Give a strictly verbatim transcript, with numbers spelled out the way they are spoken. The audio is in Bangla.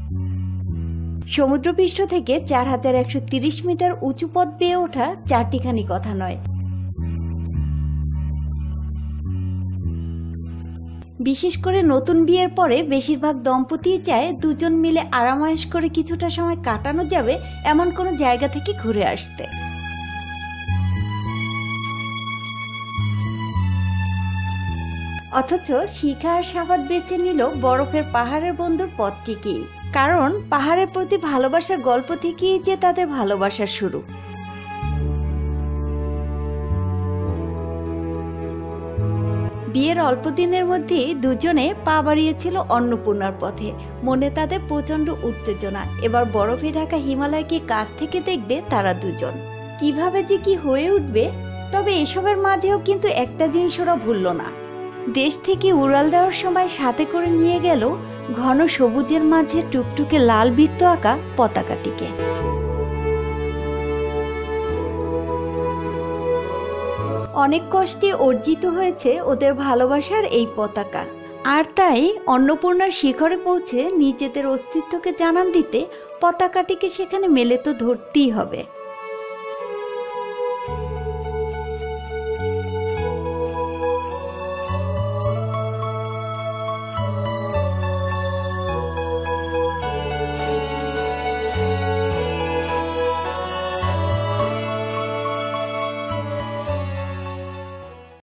সমুদ্রপৃষ্ঠ থেকে চার হাজার একশো তিরিশ মিটার উঁচু পথ বেয়ে ওঠা চারটিখানি কথা নয়। বিশেষ করে নতুন বিয়ের পরে বেশিরভাগ দম্পতিই চায় দুজন মিলে আরামায়েশ করে কিছুটা সময় কাটানো যাবে এমন কোনো জায়গা থেকে ঘুরে আসতে। অথচ শিখা আর সাফাত বেছে নিল বরফের পাহাড়ের বন্ধুর পথটিকেই, কারণ পাহাড়ের প্রতি ভালোবাসার গল্প থেকেই যে তাদের ভালোবাসার শুরু। বিয়ের অল্প দিনের মধ্যেই দুজনে পা বাড়িয়েছিল অন্নপূর্ণার পথে। মনে তাদের প্রচন্ড উত্তেজনা, এবার বরফে ঢাকা হিমালয়কে কাছ থেকে দেখবে তারা দুজন। কিভাবে যে কি হয়ে উঠবে। তবে এসবের মাঝেও কিন্তু একটা জিনিস ওরা ভুলল না, দেশ থেকে উড়াল দেওয়ার সময় সাথে করে নিয়ে গেল ঘন সবুজের মাঝে টুকটুকে লাল বৃত্ত আঁকা পতাকাটিকে। অনেক কষ্টে অর্জিত হয়েছে ওদের ভালোবাসার এই পতাকা, আর তাই অন্নপূর্ণার শিখরে পৌঁছে নিজেদের অস্তিত্বকে জানান দিতে পতাকাটিকে সেখানে মেলে তো ধরতেই হবে।